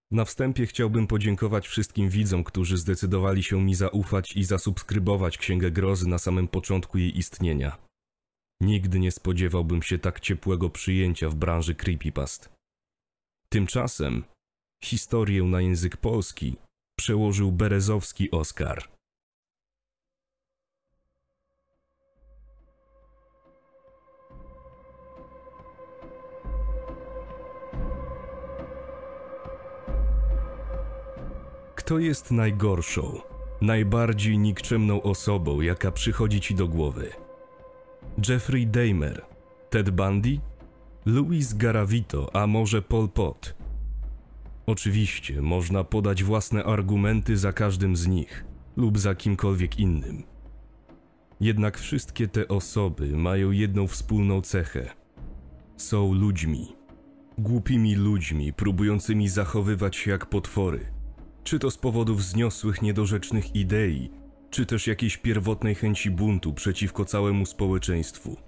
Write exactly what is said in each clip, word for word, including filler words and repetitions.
Na wstępie chciałbym podziękować wszystkim widzom, którzy zdecydowali się mi zaufać i zasubskrybować Księgę Grozy na samym początku jej istnienia. Nigdy nie spodziewałbym się tak ciepłego przyjęcia w branży creepypast. Tymczasem historię na język polski przełożył Berezowski Oskar. Kto jest najgorszą, najbardziej nikczemną osobą, jaka przychodzi ci do głowy? Jeffrey Dahmer, Ted Bundy, Louis Garavito, a może Pol Pot? Oczywiście można podać własne argumenty za każdym z nich lub za kimkolwiek innym. Jednak wszystkie te osoby mają jedną wspólną cechę. Są ludźmi. Głupimi ludźmi, próbującymi zachowywać się jak potwory. Czy to z powodów wzniosłych, niedorzecznych idei, czy też jakiejś pierwotnej chęci buntu przeciwko całemu społeczeństwu.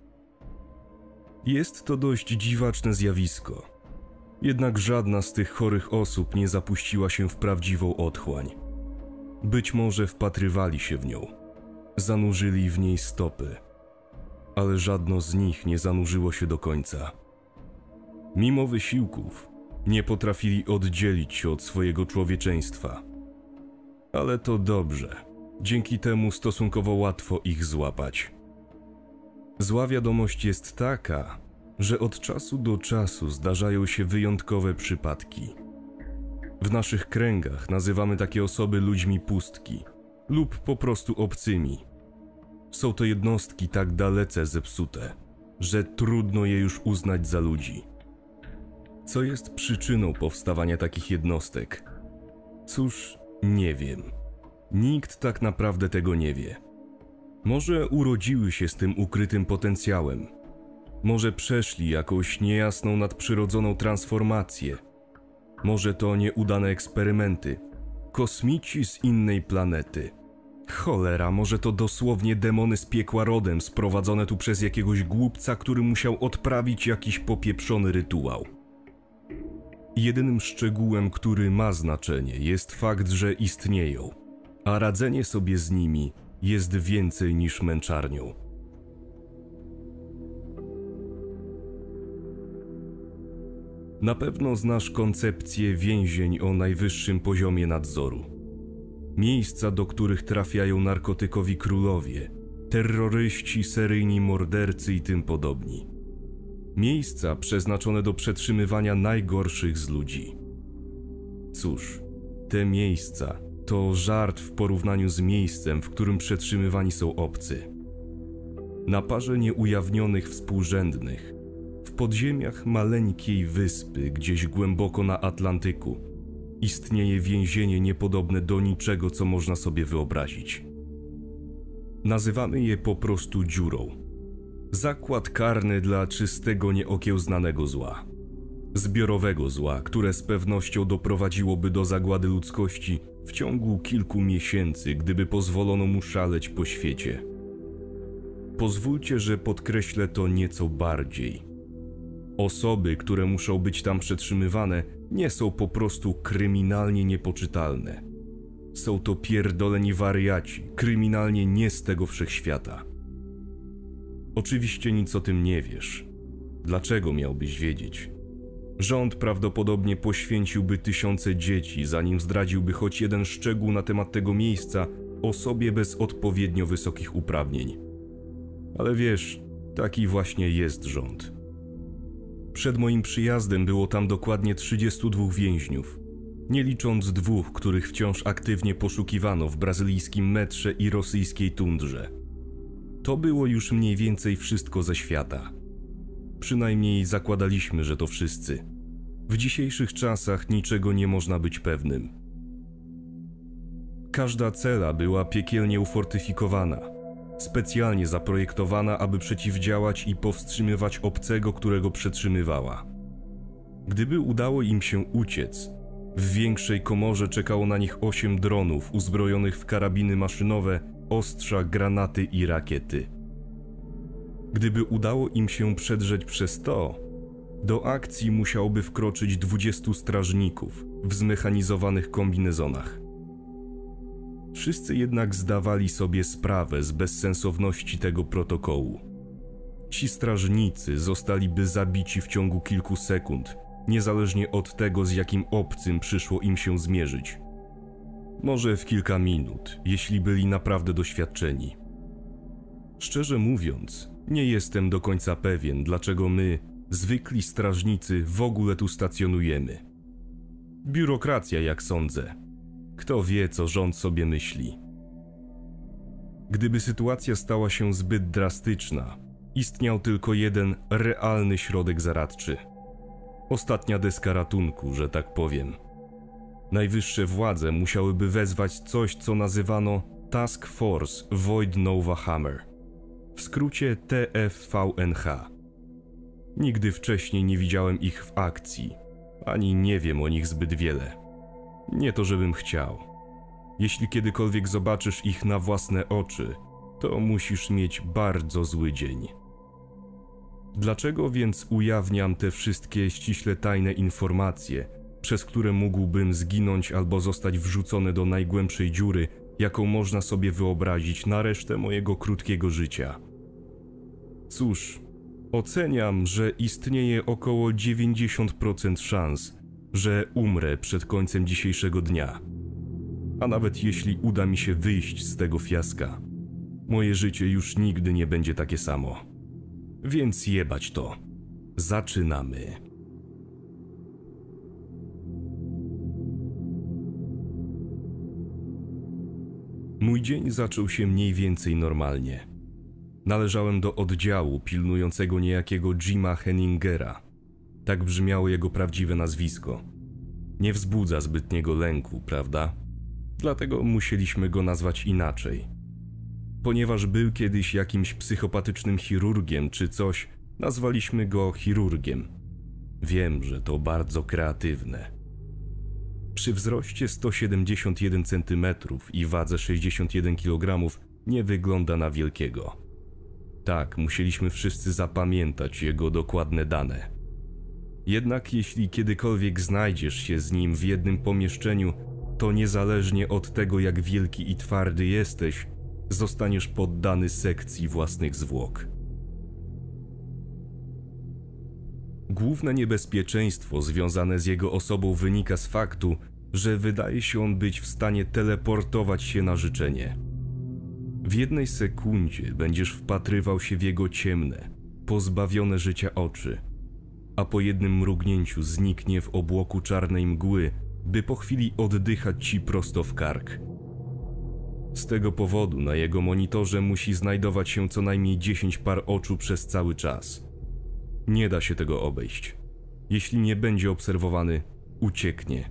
Jest to dość dziwaczne zjawisko. Jednak żadna z tych chorych osób nie zapuściła się w prawdziwą otchłań. Być może wpatrywali się w nią. Zanurzyli w niej stopy. Ale żadno z nich nie zanurzyło się do końca. Mimo wysiłków, nie potrafili oddzielić się od swojego człowieczeństwa. Ale to dobrze. Dzięki temu stosunkowo łatwo ich złapać. Zła wiadomość jest taka, że od czasu do czasu zdarzają się wyjątkowe przypadki. W naszych kręgach nazywamy takie osoby ludźmi pustki lub po prostu obcymi. Są to jednostki tak dalece zepsute, że trudno je już uznać za ludzi. Co jest przyczyną powstawania takich jednostek? Cóż, nie wiem. Nikt tak naprawdę tego nie wie. Może urodziły się z tym ukrytym potencjałem. Może przeszli jakąś niejasną nadprzyrodzoną transformację. Może to nieudane eksperymenty. Kosmici z innej planety. Cholera, może to dosłownie demony z piekła rodem, sprowadzone tu przez jakiegoś głupca, który musiał odprawić jakiś popieprzony rytuał. Jedynym szczegółem, który ma znaczenie, jest fakt, że istnieją, a radzenie sobie z nimi jest więcej niż męczarnią. Na pewno znasz koncepcję więzień o najwyższym poziomie nadzoru. Miejsca, do których trafiają narkotykowi królowie, terroryści, seryjni mordercy i tym podobni. Miejsca przeznaczone do przetrzymywania najgorszych z ludzi. Cóż, te miejsca to żart w porównaniu z miejscem, w którym przetrzymywani są obcy. Na parze nieujawnionych współrzędnych, w podziemiach maleńkiej wyspy, gdzieś głęboko na Atlantyku, istnieje więzienie niepodobne do niczego, co można sobie wyobrazić. Nazywamy je po prostu dziurą. Zakład karny dla czystego, nieokiełznanego zła. Zbiorowego zła, które z pewnością doprowadziłoby do zagłady ludzkości w ciągu kilku miesięcy, gdyby pozwolono mu szaleć po świecie. Pozwólcie, że podkreślę to nieco bardziej. Osoby, które muszą być tam przetrzymywane, nie są po prostu kryminalnie niepoczytalne. Są to pierdoleni wariaci, kryminalnie nie z tego wszechświata. Oczywiście nic o tym nie wiesz. Dlaczego miałbyś wiedzieć? Rząd prawdopodobnie poświęciłby tysiące dzieci, zanim zdradziłby choć jeden szczegół na temat tego miejsca osobie bez odpowiednio wysokich uprawnień. Ale wiesz, taki właśnie jest rząd. Przed moim przyjazdem było tam dokładnie trzydziestu dwóch więźniów, nie licząc dwóch, których wciąż aktywnie poszukiwano w brazylijskim metrze i rosyjskiej tundrze. To było już mniej więcej wszystko ze świata. Przynajmniej zakładaliśmy, że to wszyscy. W dzisiejszych czasach niczego nie można być pewnym. Każda cela była piekielnie ufortyfikowana, specjalnie zaprojektowana, aby przeciwdziałać i powstrzymywać obcego, którego przetrzymywała. Gdyby udało im się uciec, w większej komorze czekało na nich osiem dronów uzbrojonych w karabiny maszynowe, ostrza, granaty i rakiety. Gdyby udało im się przedrzeć przez to, do akcji musiałoby wkroczyć dwudziestu strażników, w zmechanizowanych kombinezonach. Wszyscy jednak zdawali sobie sprawę z bezsensowności tego protokołu. Ci strażnicy zostaliby zabici w ciągu kilku sekund, niezależnie od tego, z jakim obcym przyszło im się zmierzyć. Może w kilka minut, jeśli byli naprawdę doświadczeni. Szczerze mówiąc, nie jestem do końca pewien, dlaczego my, zwykli strażnicy, w ogóle tu stacjonujemy. Biurokracja, jak sądzę. Kto wie, co rząd sobie myśli. Gdyby sytuacja stała się zbyt drastyczna, istniał tylko jeden realny środek zaradczy. Ostatnia deska ratunku, że tak powiem. Najwyższe władze musiałyby wezwać coś, co nazywano Task Force Void Nova Hammer, w skrócie T F V N H. Nigdy wcześniej nie widziałem ich w akcji, ani nie wiem o nich zbyt wiele. Nie to, żebym chciał. Jeśli kiedykolwiek zobaczysz ich na własne oczy, to musisz mieć bardzo zły dzień. Dlaczego więc ujawniam te wszystkie ściśle tajne informacje, przez które mógłbym zginąć albo zostać wrzucony do najgłębszej dziury, jaką można sobie wyobrazić na resztę mojego krótkiego życia? Cóż, oceniam, że istnieje około dziewięćdziesiąt procent szans, że umrę przed końcem dzisiejszego dnia. A nawet jeśli uda mi się wyjść z tego fiaska, moje życie już nigdy nie będzie takie samo. Więc jebać to. Zaczynamy. Mój dzień zaczął się mniej więcej normalnie. Należałem do oddziału pilnującego niejakiego Jima Henningera. Tak brzmiało jego prawdziwe nazwisko. Nie wzbudza zbytniego lęku, prawda? Dlatego musieliśmy go nazwać inaczej. Ponieważ był kiedyś jakimś psychopatycznym chirurgiem czy coś, nazwaliśmy go chirurgiem. Wiem, że to bardzo kreatywne. Przy wzroście sto siedemdziesiąt jeden centymetrów i wadze sześćdziesiąt jeden kilogramów nie wygląda na wielkiego. Tak, musieliśmy wszyscy zapamiętać jego dokładne dane. Jednak jeśli kiedykolwiek znajdziesz się z nim w jednym pomieszczeniu, to niezależnie od tego, jak wielki i twardy jesteś, zostaniesz poddany sekcji własnych zwłok. Główne niebezpieczeństwo związane z jego osobą wynika z faktu, że wydaje się on być w stanie teleportować się na życzenie. W jednej sekundzie będziesz wpatrywał się w jego ciemne, pozbawione życia oczy, a po jednym mrugnięciu zniknie w obłoku czarnej mgły, by po chwili oddychać ci prosto w kark. Z tego powodu na jego monitorze musi znajdować się co najmniej dziesięć par oczu przez cały czas. Nie da się tego obejść. Jeśli nie będzie obserwowany, ucieknie.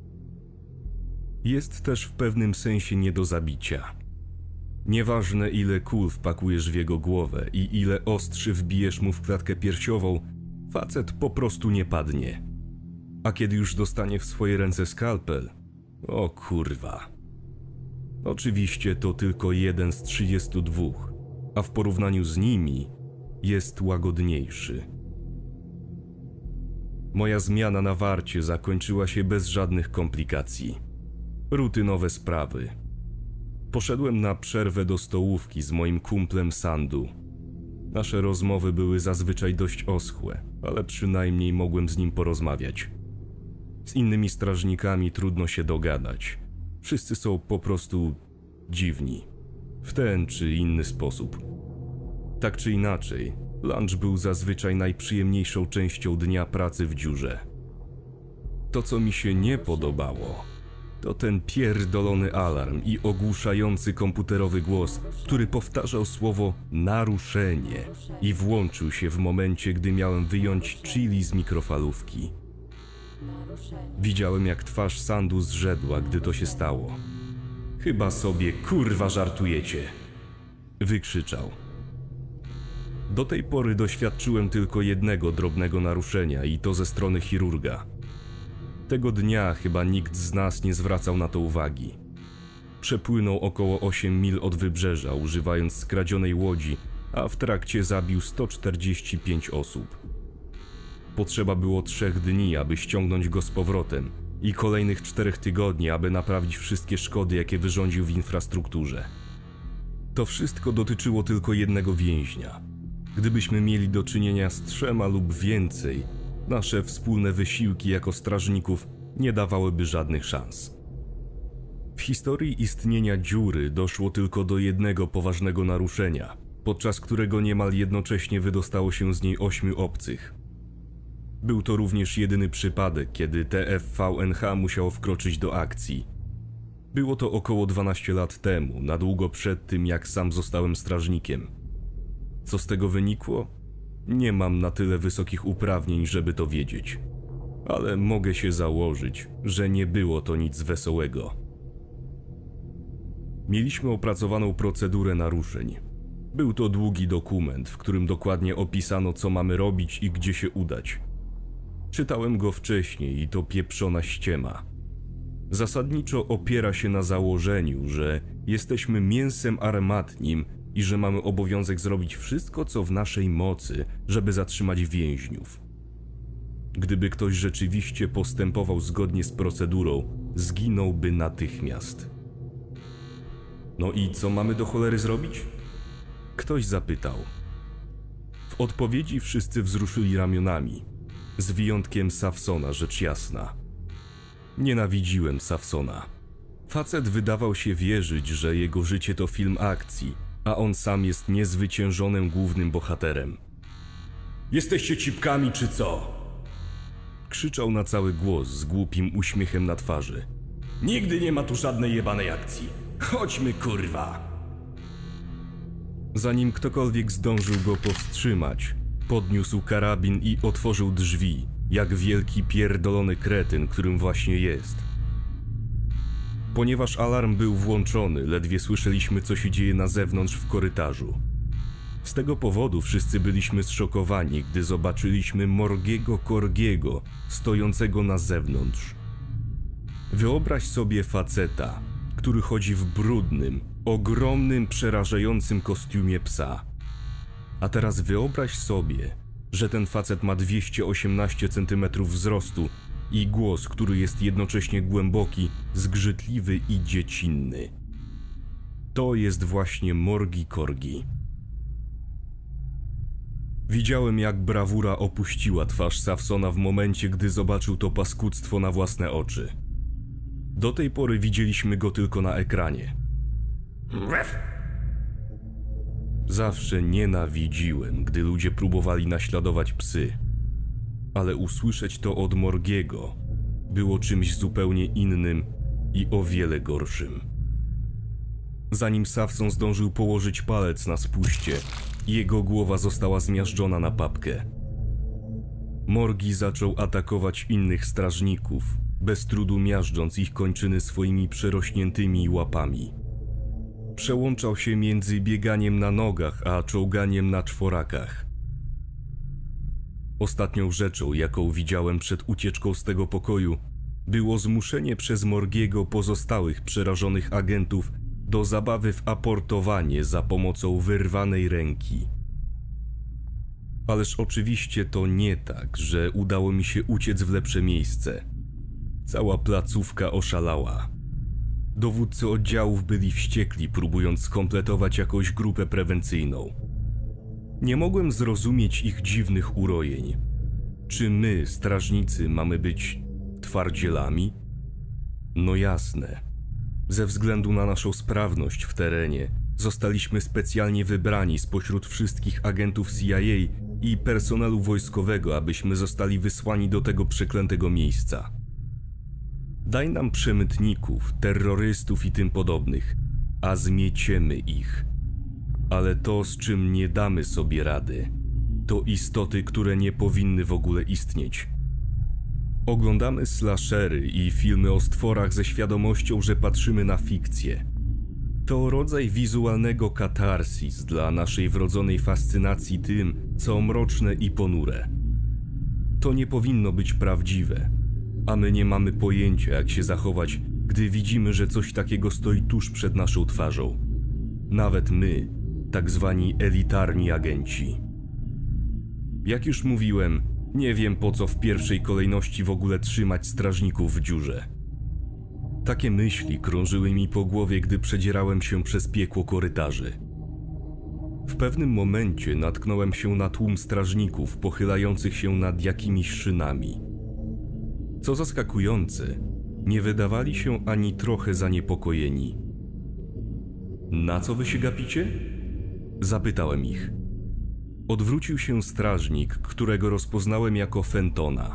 Jest też w pewnym sensie nie do zabicia. Nieważne, ile kul wpakujesz w jego głowę i ile ostrzy wbijesz mu w klatkę piersiową, facet po prostu nie padnie. A kiedy już dostanie w swoje ręce skalpel, o kurwa. Oczywiście to tylko jeden z trzydziestu dwóch, a w porównaniu z nimi jest łagodniejszy. Moja zmiana na warcie zakończyła się bez żadnych komplikacji. Rutynowe sprawy. Poszedłem na przerwę do stołówki z moim kumplem Sandu. Nasze rozmowy były zazwyczaj dość oschłe, ale przynajmniej mogłem z nim porozmawiać. Z innymi strażnikami trudno się dogadać. Wszyscy są po prostu dziwni. W ten czy inny sposób. Tak czy inaczej, lunch był zazwyczaj najprzyjemniejszą częścią dnia pracy w dziurze. To, co mi się nie podobało, to ten pierdolony alarm i ogłuszający komputerowy głos, który powtarzał słowo naruszenie i włączył się w momencie, gdy miałem wyjąć chili z mikrofalówki. Widziałem, jak twarz Sandu zrzedła, gdy to się stało. Chyba sobie kurwa żartujecie, wykrzyczał. Do tej pory doświadczyłem tylko jednego drobnego naruszenia i to ze strony chirurga. Tego dnia chyba nikt z nas nie zwracał na to uwagi. Przepłynął około osiem mil od wybrzeża, używając skradzionej łodzi, a w trakcie zabił sto czterdzieści pięć osób. Potrzeba było trzech dni, aby ściągnąć go z powrotem, i kolejnych czterech tygodni, aby naprawić wszystkie szkody, jakie wyrządził w infrastrukturze. To wszystko dotyczyło tylko jednego więźnia. Gdybyśmy mieli do czynienia z trzema lub więcej, nasze wspólne wysiłki jako strażników nie dawałyby żadnych szans. W historii istnienia dziury doszło tylko do jednego poważnego naruszenia, podczas którego niemal jednocześnie wydostało się z niej ośmiu obcych. Był to również jedyny przypadek, kiedy T F V N H musiało wkroczyć do akcji. Było to około dwanaście lat temu, na długo przed tym, jak sam zostałem strażnikiem. Co z tego wynikło? Nie mam na tyle wysokich uprawnień, żeby to wiedzieć. Ale mogę się założyć, że nie było to nic wesołego. Mieliśmy opracowaną procedurę naruszeń. Był to długi dokument, w którym dokładnie opisano, co mamy robić i gdzie się udać. Czytałem go wcześniej i to pieprzona ściema. Zasadniczo opiera się na założeniu, że jesteśmy mięsem armatnim i że mamy obowiązek zrobić wszystko, co w naszej mocy, żeby zatrzymać więźniów. Gdyby ktoś rzeczywiście postępował zgodnie z procedurą, zginąłby natychmiast. No i co mamy do cholery zrobić? Ktoś zapytał. W odpowiedzi wszyscy wzruszyli ramionami, z wyjątkiem Sawsona, rzecz jasna. Nienawidziłem Sawsona. Facet wydawał się wierzyć, że jego życie to film akcji, a on sam jest niezwyciężonym głównym bohaterem. Jesteście cipkami czy co? Krzyczał na cały głos z głupim uśmiechem na twarzy. Nigdy nie ma tu żadnej jebanej akcji. Chodźmy, kurwa! Zanim ktokolwiek zdążył go powstrzymać, podniósł karabin i otworzył drzwi, jak wielki pierdolony kretyn, którym właśnie jest. Ponieważ alarm był włączony, ledwie słyszeliśmy, co się dzieje na zewnątrz w korytarzu. Z tego powodu wszyscy byliśmy zszokowani, gdy zobaczyliśmy Morgiego Corgiego stojącego na zewnątrz. Wyobraź sobie faceta, który chodzi w brudnym, ogromnym, przerażającym kostiumie psa. A teraz wyobraź sobie, że ten facet ma dwieście osiemnaście centymetrów wzrostu i głos, który jest jednocześnie głęboki, zgrzytliwy i dziecinny. To jest właśnie Morgi Corgi. Widziałem, jak brawura opuściła twarz Sawsona w momencie, gdy zobaczył to paskudztwo na własne oczy. Do tej pory widzieliśmy go tylko na ekranie. Zawsze nienawidziłem, gdy ludzie próbowali naśladować psy. Ale usłyszeć to od Morgiego było czymś zupełnie innym i o wiele gorszym. Zanim Sawson zdążył położyć palec na spuście, jego głowa została zmiażdżona na papkę. Morgi zaczął atakować innych strażników, bez trudu miażdżąc ich kończyny swoimi przerośniętymi łapami. Przełączał się między bieganiem na nogach a czołganiem na czworakach. Ostatnią rzeczą, jaką widziałem przed ucieczką z tego pokoju, było zmuszenie przez Morgiego pozostałych przerażonych agentów do zabawy w aportowanie za pomocą wyrwanej ręki. Ależ oczywiście to nie tak, że udało mi się uciec w lepsze miejsce. Cała placówka oszalała. Dowódcy oddziałów byli wściekli, próbując skompletować jakąś grupę prewencyjną. Nie mogłem zrozumieć ich dziwnych urojeń. Czy my, strażnicy, mamy być twardzielami? No jasne. Ze względu na naszą sprawność w terenie, zostaliśmy specjalnie wybrani spośród wszystkich agentów C I A i personelu wojskowego, abyśmy zostali wysłani do tego przeklętego miejsca. Daj nam przemytników, terrorystów i tym podobnych, a zmieciemy ich. Ale to, z czym nie damy sobie rady, to istoty, które nie powinny w ogóle istnieć. Oglądamy slashery i filmy o stworach ze świadomością, że patrzymy na fikcję. To rodzaj wizualnego katarsis dla naszej wrodzonej fascynacji tym, co mroczne i ponure. To nie powinno być prawdziwe, a my nie mamy pojęcia, jak się zachować, gdy widzimy, że coś takiego stoi tuż przed naszą twarzą. Nawet my, tak zwani elitarni agenci. Jak już mówiłem, Nie wiem, po co w pierwszej kolejności w ogóle trzymać strażników w dziurze. Takie myśli krążyły mi po głowie, gdy przedzierałem się przez piekło korytarzy. W pewnym momencie natknąłem się na tłum strażników pochylających się nad jakimiś szynami. Co zaskakujące, nie wydawali się ani trochę zaniepokojeni. Na co wy się gapicie? Zapytałem ich. Odwrócił się strażnik, którego rozpoznałem jako Fentona.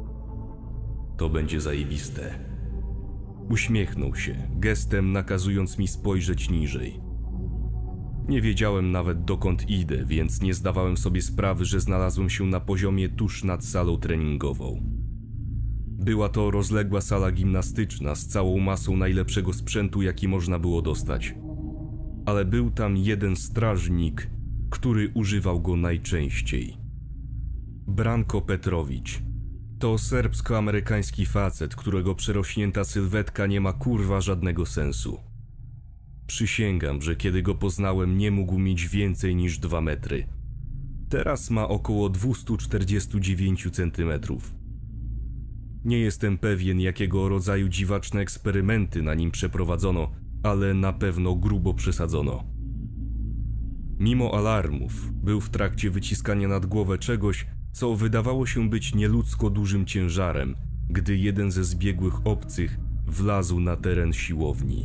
To będzie zajebiste. Uśmiechnął się, gestem nakazując mi spojrzeć niżej. Nie wiedziałem nawet, dokąd idę, więc nie zdawałem sobie sprawy, że znalazłem się na poziomie tuż nad salą treningową. Była to rozległa sala gimnastyczna z całą masą najlepszego sprzętu, jaki można było dostać. Ale był tam jeden strażnik, który używał go najczęściej. Branko Petrowicz. To serbsko-amerykański facet, którego przerośnięta sylwetka nie ma kurwa żadnego sensu. Przysięgam, że kiedy go poznałem, nie mógł mieć więcej niż dwa metry. Teraz ma około dwieście czterdzieści dziewięć centymetrów. Nie jestem pewien, jakiego rodzaju dziwaczne eksperymenty na nim przeprowadzono, ale na pewno grubo przesadzono. Mimo alarmów, był w trakcie wyciskania nad głowę czegoś, co wydawało się być nieludzko dużym ciężarem, gdy jeden ze zbiegłych obcych wlazł na teren siłowni.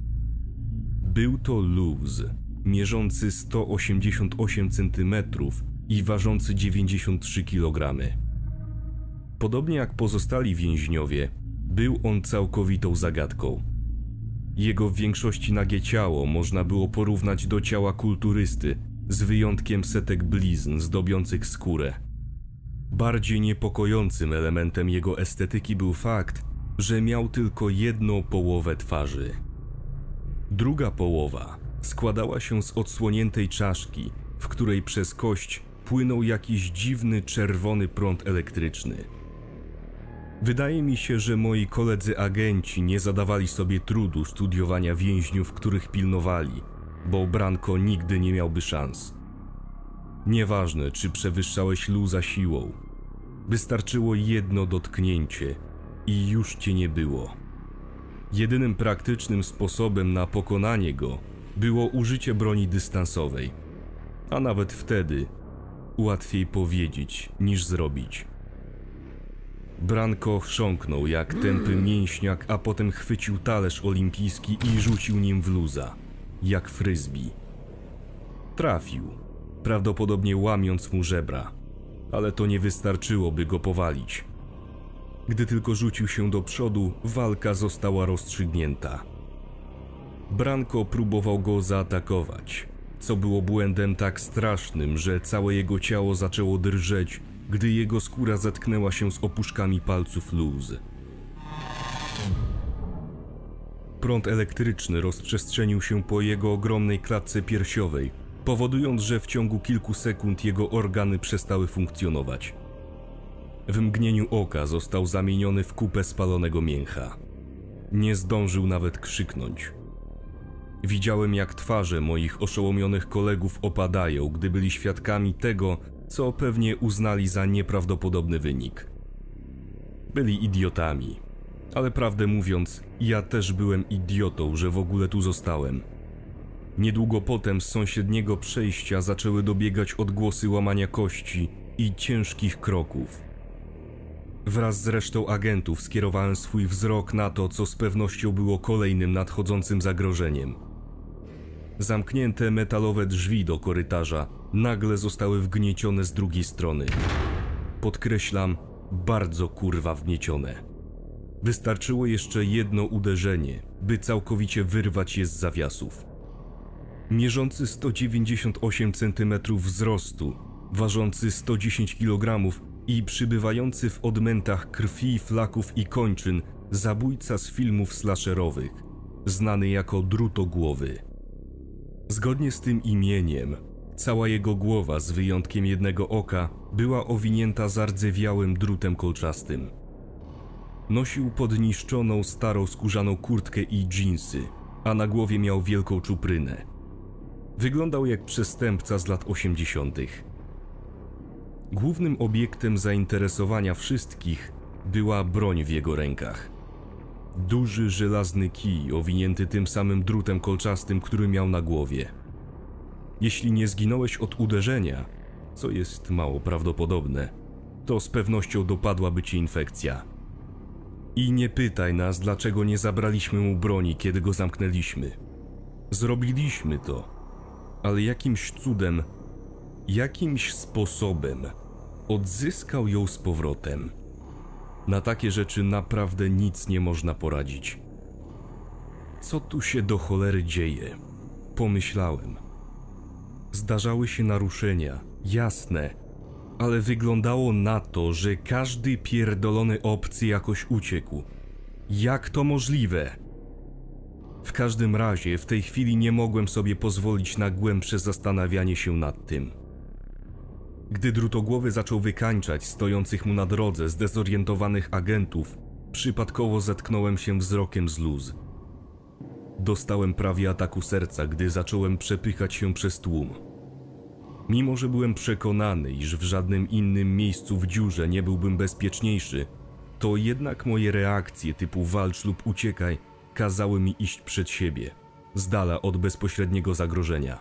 Był to luz, mierzący sto osiemdziesiąt osiem centymetrów i ważący dziewięćdziesiąt trzy kilogramy. Podobnie jak pozostali więźniowie, był on całkowitą zagadką. Jego w większości nagie ciało można było porównać do ciała kulturysty, z wyjątkiem setek blizn zdobiących skórę. Bardziej niepokojącym elementem jego estetyki był fakt, że miał tylko jedną połowę twarzy. Druga połowa składała się z odsłoniętej czaszki, w której przez kość płynął jakiś dziwny czerwony prąd elektryczny. Wydaje mi się, że moi koledzy agenci nie zadawali sobie trudu studiowania więźniów, których pilnowali, bo Branko nigdy nie miałby szans. Nieważne, czy przewyższałeś luza siłą. Wystarczyło jedno dotknięcie i już cię nie było. Jedynym praktycznym sposobem na pokonanie go było użycie broni dystansowej, a nawet wtedy łatwiej powiedzieć niż zrobić. Branko chrząknął jak tępy mięśniak, a potem chwycił talerz olimpijski i rzucił nim w luza, jak frisbee. Trafił, prawdopodobnie łamiąc mu żebra, ale to nie wystarczyło, by go powalić. Gdy tylko rzucił się do przodu, walka została rozstrzygnięta. Branko próbował go zaatakować, co było błędem tak strasznym, że całe jego ciało zaczęło drżeć, gdy jego skóra zetknęła się z opuszkami palców luz. Prąd elektryczny rozprzestrzenił się po jego ogromnej klatce piersiowej, powodując, że w ciągu kilku sekund jego organy przestały funkcjonować. W mgnieniu oka został zamieniony w kupę spalonego mięcha. Nie zdążył nawet krzyknąć. Widziałem, jak twarze moich oszołomionych kolegów opadają, gdy byli świadkami tego, co pewnie uznali za nieprawdopodobny wynik. Byli idiotami, ale prawdę mówiąc, ja też byłem idiotą, że w ogóle tu zostałem. Niedługo potem z sąsiedniego przejścia zaczęły dobiegać odgłosy łamania kości i ciężkich kroków. Wraz z resztą agentów skierowałem swój wzrok na to, co z pewnością było kolejnym nadchodzącym zagrożeniem. Zamknięte metalowe drzwi do korytarza nagle zostały wgniecione z drugiej strony. Podkreślam, bardzo kurwa wgniecione. Wystarczyło jeszcze jedno uderzenie, by całkowicie wyrwać je z zawiasów. Mierzący sto dziewięćdziesiąt osiem centymetrów wzrostu, ważący sto dziesięć kilogramów i przybywający w odmętach krwi, flaków i kończyn zabójca z filmów slasherowych, znany jako Drutogłowy. Zgodnie z tym imieniem, cała jego głowa z wyjątkiem jednego oka była owinięta zardzewiałym drutem kolczastym. Nosił podniszczoną, starą skórzaną kurtkę i dżinsy, a na głowie miał wielką czuprynę. Wyglądał jak przestępca z lat osiemdziesiątych. Głównym obiektem zainteresowania wszystkich była broń w jego rękach. Duży żelazny kij owinięty tym samym drutem kolczastym, który miał na głowie. Jeśli nie zginąłeś od uderzenia, co jest mało prawdopodobne, to z pewnością dopadłaby cię infekcja. I nie pytaj nas, dlaczego nie zabraliśmy mu broni, kiedy go zamknęliśmy. Zrobiliśmy to, ale jakimś cudem, jakimś sposobem odzyskał ją z powrotem. Na takie rzeczy naprawdę nic nie można poradzić. Co tu się do cholery dzieje? Pomyślałem. Zdarzały się naruszenia, jasne, ale wyglądało na to, że każdy pierdolony obcy jakoś uciekł. Jak to możliwe? W każdym razie w tej chwili nie mogłem sobie pozwolić na głębsze zastanawianie się nad tym. Gdy drutogłowy zaczął wykańczać stojących mu na drodze zdezorientowanych agentów, przypadkowo zetknąłem się wzrokiem z Luz. Dostałem prawie ataku serca, gdy zacząłem przepychać się przez tłum. Mimo że byłem przekonany, iż w żadnym innym miejscu w dziurze nie byłbym bezpieczniejszy, to jednak moje reakcje typu walcz lub uciekaj kazały mi iść przed siebie, z dala od bezpośredniego zagrożenia.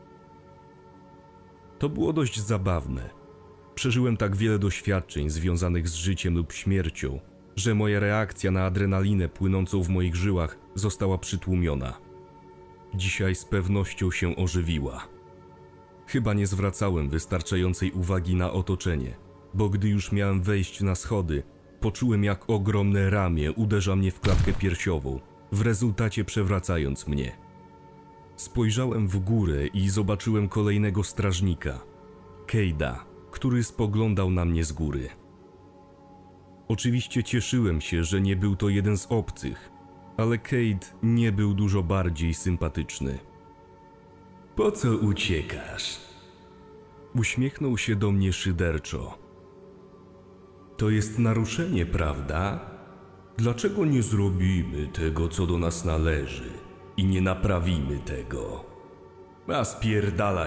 To było dość zabawne. Przeżyłem tak wiele doświadczeń związanych z życiem lub śmiercią, że moja reakcja na adrenalinę płynącą w moich żyłach została przytłumiona. Dzisiaj z pewnością się ożywiła. Chyba nie zwracałem wystarczającej uwagi na otoczenie, bo gdy już miałem wejść na schody, poczułem, jak ogromne ramię uderza mnie w klatkę piersiową, w rezultacie przewracając mnie. Spojrzałem w górę i zobaczyłem kolejnego strażnika, Cade'a, który spoglądał na mnie z góry. Oczywiście cieszyłem się, że nie był to jeden z obcych, ale Cade nie był dużo bardziej sympatyczny. Po co uciekasz? Uśmiechnął się do mnie szyderczo. To jest naruszenie, prawda? Dlaczego nie zrobimy tego, co do nas należy i nie naprawimy tego? A spierdalaj!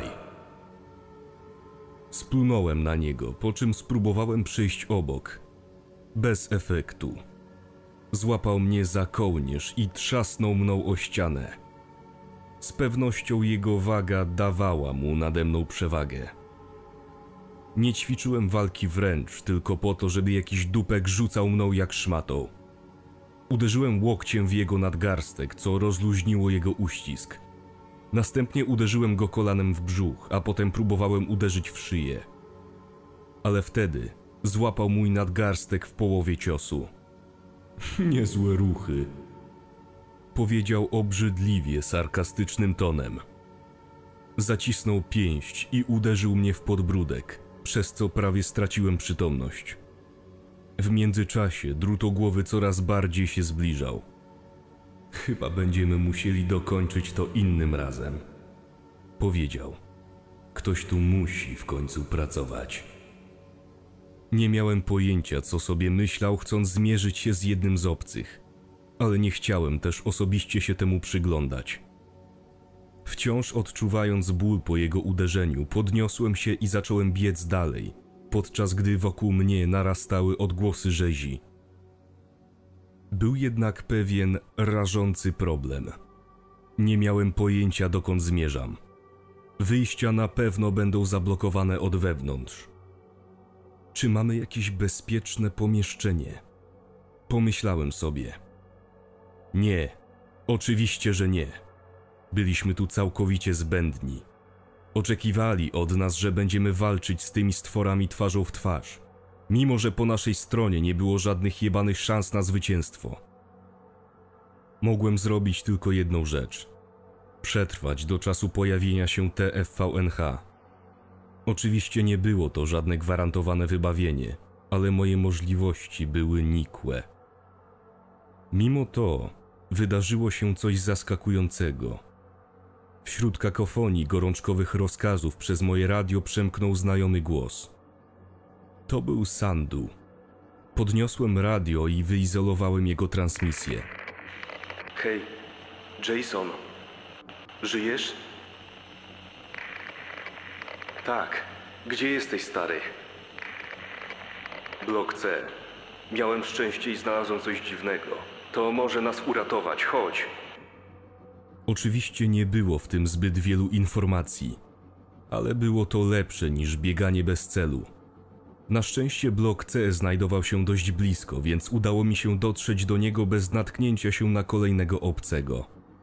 Splunąłem na niego, po czym spróbowałem przejść obok. Bez efektu. Złapał mnie za kołnierz i trzasnął mną o ścianę. Z pewnością jego waga dawała mu nade mną przewagę. Nie ćwiczyłem walki wręcz tylko po to, żeby jakiś dupek rzucał mną jak szmatą. Uderzyłem łokciem w jego nadgarstek, co rozluźniło jego uścisk. Następnie uderzyłem go kolanem w brzuch, a potem próbowałem uderzyć w szyję. Ale wtedy złapał mój nadgarstek w połowie ciosu. Niezłe ruchy, powiedział obrzydliwie sarkastycznym tonem. Zacisnął pięść i uderzył mnie w podbródek, przez co prawie straciłem przytomność. W międzyczasie drutogłowy coraz bardziej się zbliżał. Chyba będziemy musieli dokończyć to innym razem, powiedział. Ktoś tu musi w końcu pracować. Nie miałem pojęcia, co sobie myślał, chcąc zmierzyć się z jednym z obcych, ale nie chciałem też osobiście się temu przyglądać. Wciąż odczuwając ból po jego uderzeniu, podniosłem się i zacząłem biec dalej, podczas gdy wokół mnie narastały odgłosy rzezi. Był jednak pewien rażący problem. Nie miałem pojęcia, dokąd zmierzam. Wyjścia na pewno będą zablokowane od wewnątrz. Czy mamy jakieś bezpieczne pomieszczenie? Pomyślałem sobie. Nie, oczywiście, że nie. Byliśmy tu całkowicie zbędni. Oczekiwali od nas, że będziemy walczyć z tymi stworami twarzą w twarz, mimo że po naszej stronie nie było żadnych jebanych szans na zwycięstwo. Mogłem zrobić tylko jedną rzecz. Przetrwać do czasu pojawienia się T F V N H. Oczywiście nie było to żadne gwarantowane wybawienie, ale moje możliwości były nikłe. Mimo to wydarzyło się coś zaskakującego. Wśród kakofonii gorączkowych rozkazów przez moje radio przemknął znajomy głos. To był Sandu. Podniosłem radio i wyizolowałem jego transmisję. Hej, Jason, żyjesz? Tak, gdzie jesteś, stary? Blok C. Miałem szczęście i znalazłem coś dziwnego. To może nas uratować, chodź. Oczywiście nie było w tym zbyt wielu informacji, ale było to lepsze niż bieganie bez celu. Na szczęście blok C znajdował się dość blisko, więc udało mi się dotrzeć do niego bez natknięcia się na kolejnego obcego.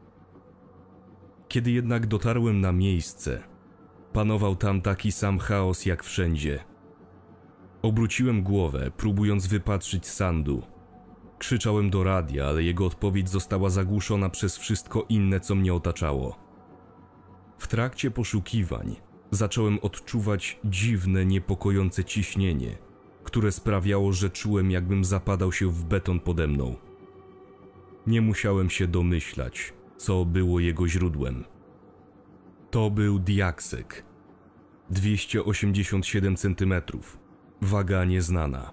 Kiedy jednak dotarłem na miejsce, panował tam taki sam chaos jak wszędzie. Obróciłem głowę, próbując wypatrzyć Sandu. Krzyczałem do radia, ale jego odpowiedź została zagłuszona przez wszystko inne, co mnie otaczało. W trakcie poszukiwań zacząłem odczuwać dziwne, niepokojące ciśnienie, które sprawiało, że czułem, jakbym zapadał się w beton pode mną. Nie musiałem się domyślać, co było jego źródłem. To był diaksek. dwieście osiemdziesiąt siedem centymetrów. Waga nieznana.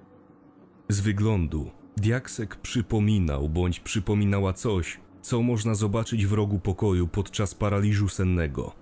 Z wyglądu diaksek przypominał bądź przypominała coś, co można zobaczyć w rogu pokoju podczas paraliżu sennego.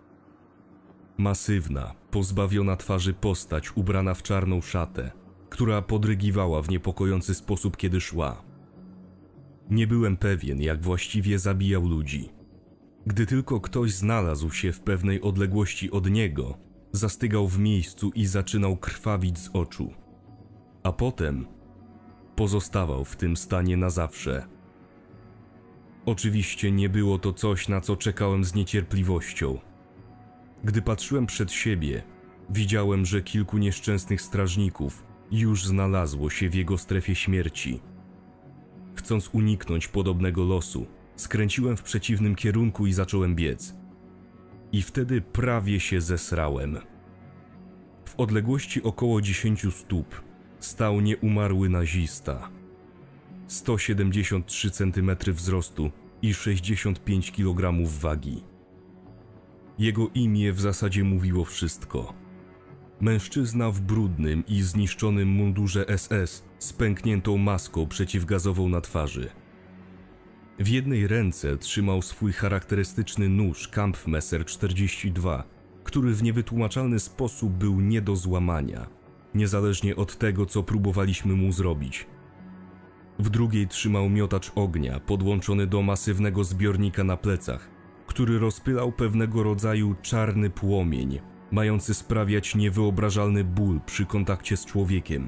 Masywna, pozbawiona twarzy postać ubrana w czarną szatę, która podrygiwała w niepokojący sposób, kiedy szła. Nie byłem pewien, jak właściwie zabijał ludzi. Gdy tylko ktoś znalazł się w pewnej odległości od niego, zastygał w miejscu i zaczynał krwawić z oczu. A potem pozostawał w tym stanie na zawsze. Oczywiście nie było to coś, na co czekałem z niecierpliwością. Gdy patrzyłem przed siebie, widziałem, że kilku nieszczęsnych strażników już znalazło się w jego strefie śmierci. Chcąc uniknąć podobnego losu, skręciłem w przeciwnym kierunku i zacząłem biec. I wtedy prawie się zesrałem. W odległości około dziesięciu stóp stał nieumarły nazista. sto siedemdziesiąt trzy centymetry wzrostu i sześćdziesiąt pięć kilogramów wagi. Jego imię w zasadzie mówiło wszystko. Mężczyzna w brudnym i zniszczonym mundurze S S z pękniętą maską przeciwgazową na twarzy. W jednej ręce trzymał swój charakterystyczny nóż Kampfmesser czterdzieści dwa, który w niewytłumaczalny sposób był nie do złamania, niezależnie od tego, co próbowaliśmy mu zrobić. W drugiej trzymał miotacz ognia podłączony do masywnego zbiornika na plecach, który rozpylał pewnego rodzaju czarny płomień, mający sprawiać niewyobrażalny ból przy kontakcie z człowiekiem.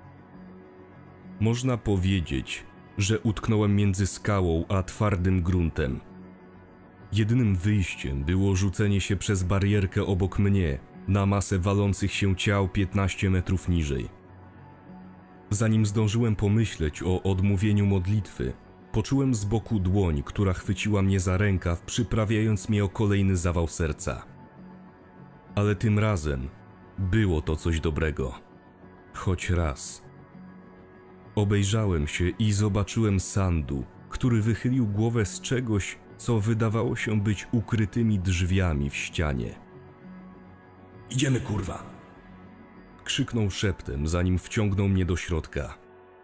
Można powiedzieć, że utknąłem między skałą a twardym gruntem. Jedynym wyjściem było rzucenie się przez barierkę obok mnie na masę walących się ciał piętnaście metrów niżej. Zanim zdążyłem pomyśleć o odmówieniu modlitwy, poczułem z boku dłoń, która chwyciła mnie za rękaw, przyprawiając mnie o kolejny zawał serca. Ale tym razem było to coś dobrego. Choć raz. Obejrzałem się i zobaczyłem Sandu, który wychylił głowę z czegoś, co wydawało się być ukrytymi drzwiami w ścianie. Idziemy, kurwa! Krzyknął szeptem, zanim wciągnął mnie do środka.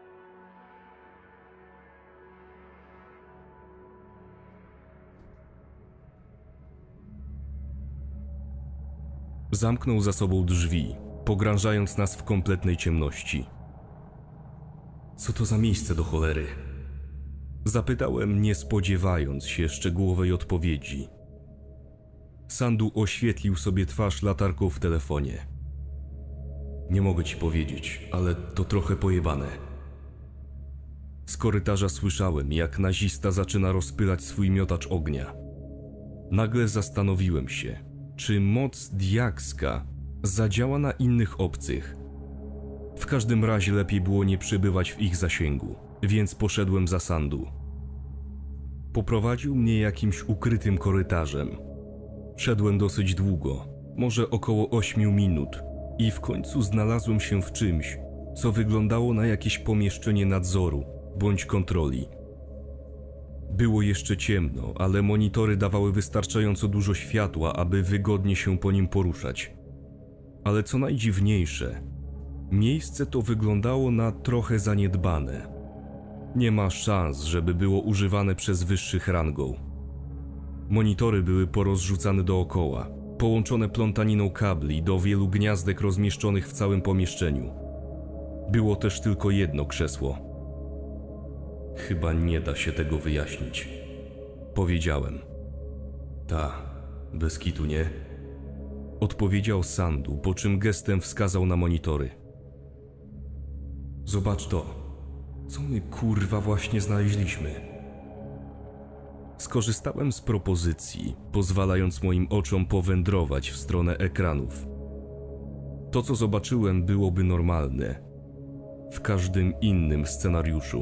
Zamknął za sobą drzwi, pogrążając nas w kompletnej ciemności. Co to za miejsce do cholery? Zapytałem, nie spodziewając się szczegółowej odpowiedzi. Sandu oświetlił sobie twarz latarką w telefonie. Nie mogę ci powiedzieć, ale to trochę pojebane. Z korytarza słyszałem, jak nazista zaczyna rozpylać swój miotacz ognia. Nagle zastanowiłem się, czy moc diakska zadziała na innych obcych. W każdym razie lepiej było nie przebywać w ich zasięgu, więc poszedłem za Sandu. Poprowadził mnie jakimś ukrytym korytarzem. Szedłem dosyć długo, może około ośmiu minut, i w końcu znalazłem się w czymś, co wyglądało na jakieś pomieszczenie nadzoru bądź kontroli. Było jeszcze ciemno, ale monitory dawały wystarczająco dużo światła, aby wygodnie się po nim poruszać. Ale co najdziwniejsze, miejsce to wyglądało na trochę zaniedbane. Nie ma szans, żeby było używane przez wyższych rangą. Monitory były porozrzucane dookoła, połączone plątaniną kabli do wielu gniazdek rozmieszczonych w całym pomieszczeniu. Było też tylko jedno krzesło. Chyba nie da się tego wyjaśnić. Powiedziałem. Ta, bez kitu, nie? Odpowiedział Sandu, po czym gestem wskazał na monitory. Zobacz to. Co my kurwa właśnie znaleźliśmy? Skorzystałem z propozycji, pozwalając moim oczom powędrować w stronę ekranów. To, co zobaczyłem, byłoby normalne w każdym innym scenariuszu.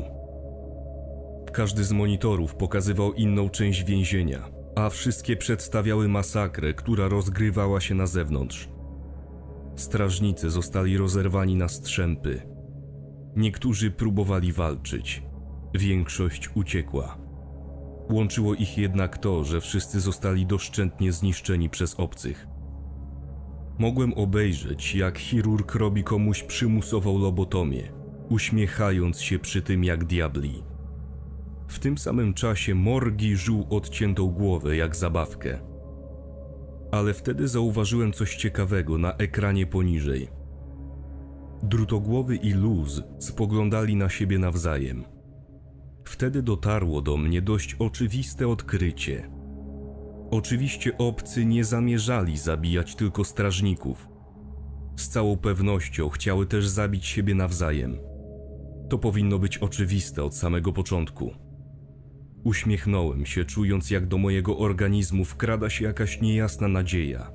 Każdy z monitorów pokazywał inną część więzienia, a wszystkie przedstawiały masakrę, która rozgrywała się na zewnątrz. Strażnicy zostali rozerwani na strzępy. Niektórzy próbowali walczyć, większość uciekła. Łączyło ich jednak to, że wszyscy zostali doszczętnie zniszczeni przez obcych. Mogłem obejrzeć, jak chirurg robi komuś przymusową lobotomię, uśmiechając się przy tym jak diabli. W tym samym czasie Morgi żuł odciętą głowę jak zabawkę. Ale wtedy zauważyłem coś ciekawego na ekranie poniżej. Drutogłowy i Luz spoglądali na siebie nawzajem. Wtedy dotarło do mnie dość oczywiste odkrycie. Oczywiście obcy nie zamierzali zabijać tylko strażników. Z całą pewnością chciały też zabić siebie nawzajem. To powinno być oczywiste od samego początku. Uśmiechnąłem się, czując, jak do mojego organizmu wkrada się jakaś niejasna nadzieja.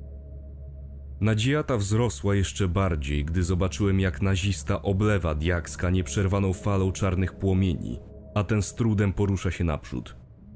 Nadzieja ta wzrosła jeszcze bardziej, gdy zobaczyłem, jak nazista oblewa Diakska nieprzerwaną falą czarnych płomieni, a ten z trudem porusza się naprzód.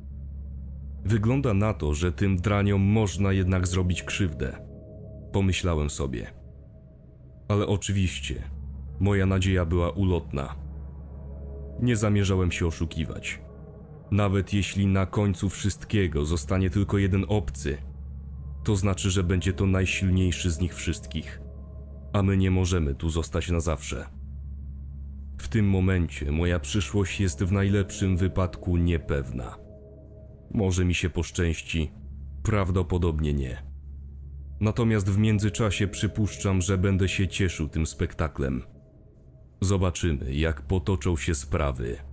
Wygląda na to, że tym draniom można jednak zrobić krzywdę, pomyślałem sobie. Ale oczywiście, moja nadzieja była ulotna. Nie zamierzałem się oszukiwać. Nawet jeśli na końcu wszystkiego zostanie tylko jeden obcy, to znaczy, że będzie to najsilniejszy z nich wszystkich, a my nie możemy tu zostać na zawsze. W tym momencie moja przyszłość jest w najlepszym wypadku niepewna. Może mi się poszczęści, prawdopodobnie nie. Natomiast w międzyczasie przypuszczam, że będę się cieszył tym spektaklem. Zobaczymy, jak potoczą się sprawy